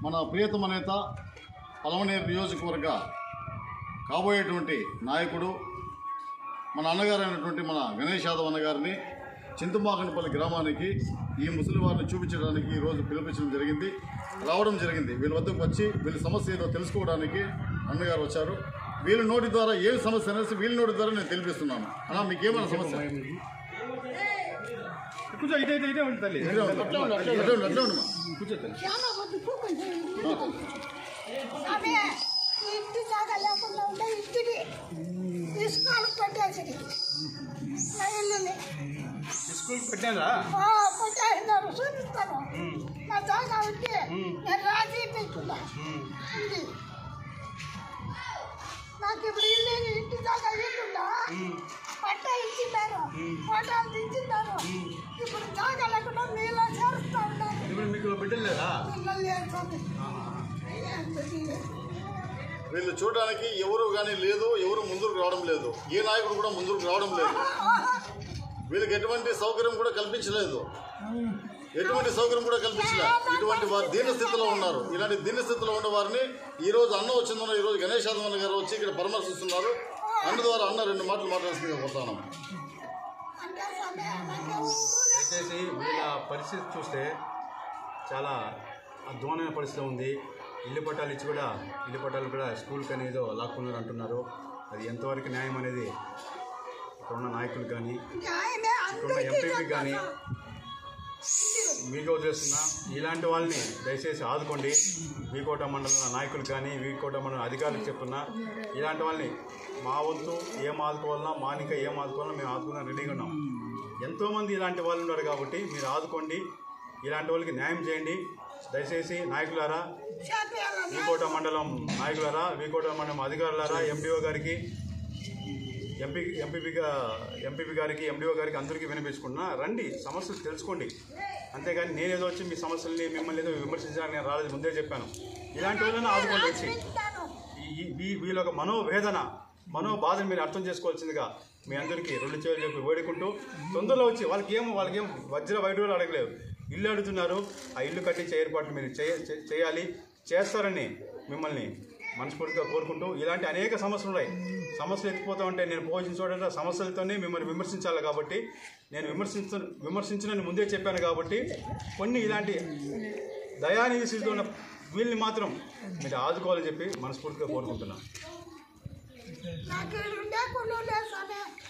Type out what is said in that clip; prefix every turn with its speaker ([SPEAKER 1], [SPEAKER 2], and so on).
[SPEAKER 1] మన ప్రియతమ నేత పలమన నియోజకవర్గ కాబోయేటువంటి నాయకుడు మన అన్నగారైనటువంటి మన గణేష్ యాదవ్ అన్నగారిని చింతమాకనపల్లి గ్రామానికి ఈ ముసలి వారిని చూపించడానికి ఈరోజు పిలిపించడం రావడం జరిగింది. వీళ్ళ వద్దకు వచ్చి వీళ్ళ సమస్య ఏదో తెలుసుకోవడానికి అన్నగారు వచ్చారు. వీళ్ళ నోటి ద్వారా ఏం సమస్య అనేసి వీళ్ళ నోటి ద్వారా నేను తెలిపిస్తున్నాను. అలా మీకు ఏమైనా సమస్య
[SPEAKER 2] స్కూల్ పెట్టారా?
[SPEAKER 3] చూపిస్తాను. నా జాగా ఉంటే నేను రాజీ పెట్టుకున్నా. నాకు ఇప్పుడు ఇల్లు ఇంటి దాకా ఇల్లుందా పట్ట ఇచ్చిన్నారు, ఫోటోలు తెచ్చిన్నారు. ఇప్పుడు జాగా లేకుండా మీలో చేరుస్తా ఉన్నారు.
[SPEAKER 2] ఇప్పుడు మీకు బిడ్డలు లేదా?
[SPEAKER 3] పిల్లలు లేదు.
[SPEAKER 1] వీళ్ళు చూడడానికి ఎవరు కానీ లేదు, ఎవరు ముందుకు రావడం లేదు, ఏ నాయకుడు కూడా ముందుకు రావడం లేదు. వీళ్ళకి ఎటువంటి సౌకర్యం కూడా కల్పించలేదు, ఎటువంటి సౌకర్యం కూడా కల్పించలేదు. ఇటువంటి వారు దీనస్థితిలో ఉన్నారు. ఇలాంటి దీనస్థితిలో ఉన్న వారిని ఈరోజు అన్న వచ్చిందన్న ఈరోజు గణేష్ యాదవ్ గారు వచ్చి ఇక్కడ పరామర్శిస్తున్నారు. అన్న ద్వారా అన్న 2 మాటలు మాట్లాడుతుంది పోతాను.
[SPEAKER 2] దయచేసి వీళ్ళ పరిస్థితి చూస్తే చాలా అధ్వానమైన పరిస్థితి ఉంది. ఇల్లు పట్టాలు ఇచ్చి కూడా ఇల్లు పట్టాలు కూడా స్కూల్కి అనేదో లాక్కున్నారు అంటున్నారు. అది ఎంతవరకు న్యాయం అనేది ఇక్కడున్న నాయకులు కానీ ఇక్కడున్న ఎంపీకి కానీ మీకు వదిలేస్తున్నా. ఇలాంటి వాళ్ళని దయచేసి ఆదుకోండి. వీకోట మండల నాయకులు కానీ వీకోట మండల అధికారులకు చెప్తున్నా, ఇలాంటి వాళ్ళని మా వంతు ఏం ఆదుకోవాలన్నా మానిక ఏం ఆదుకోవాలన్నా మేము ఆదుకున్నా రెడీగా ఉన్నాం. ఎంతోమంది ఇలాంటి వాళ్ళు ఉన్నారు కాబట్టి మీరు ఆదుకోండి, ఇలాంటి వాళ్ళకి న్యాయం చేయండి. దయచేసి నాయకులారా, వీకోట మండలం నాయకులారా, వీకోట మండలం అధికారులారా, ఎంపీఓ గారికి ఎంపీపీ గారికి ఎండిఓ గారికి అందరికీ వినిపించుకున్నా రండి, సమస్యలు తెలుసుకోండి. అంతేగాని నేనేదో వచ్చి మీ సమస్యల్ని మిమ్మల్ని ఏదో విమర్శించడానికి నేను రాలేదు, ముందే చెప్పాను. ఇలాంటి వాళ్ళని ఆదుకోండి. వచ్చి వీళ్ళ ఒక మనోబాధను మీరు అర్థం చేసుకోవాల్సిందిగా మీ అందరికీ 2 చేతులు చెప్పి వేడుకుంటూ తొందరలో వచ్చి వాళ్ళకి ఏం వజ్ర వైడూరు అడగలేవు, ఇల్లు అడుగుతున్నారు. ఆ ఇల్లు కట్టించే ఏర్పాట్లు మీరు చేయాలి, చేస్తారని మిమ్మల్ని మనస్ఫూర్తిగా కోరుకుంటూ, ఇలాంటి అనేక సమస్యలు ఉన్నాయి. సమస్యలు ఎత్తిపోతా ఉంటే నేను పోషించిన చోట సమస్యలతోనే మిమ్మల్ని విమర్శించాలి కాబట్టి నేను విమర్శించనని ముందే చెప్పాను. కాబట్టి కొన్ని ఇలాంటి దయానిధి స్థితిలో ఉన్న వీళ్ళని మాత్రం మీరు ఆదుకోవాలని చెప్పి మనస్ఫూర్తిగా కోరుకుంటున్నాను.